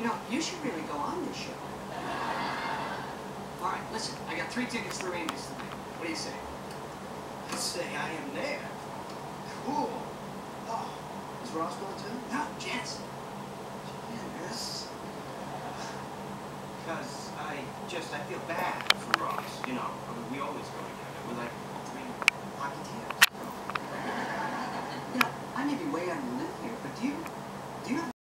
You know, you should really go on this show. All right, listen, I got 3 tickets to the Rangers tonight. What do you say? I say I am there. Cool. Oh, is Ross going too? No, Jess. Yes. Because I feel bad for Ross. You know, I mean, we always go together. We're like 3 hockey teams. You know, I may be way out of the loop here, but do you have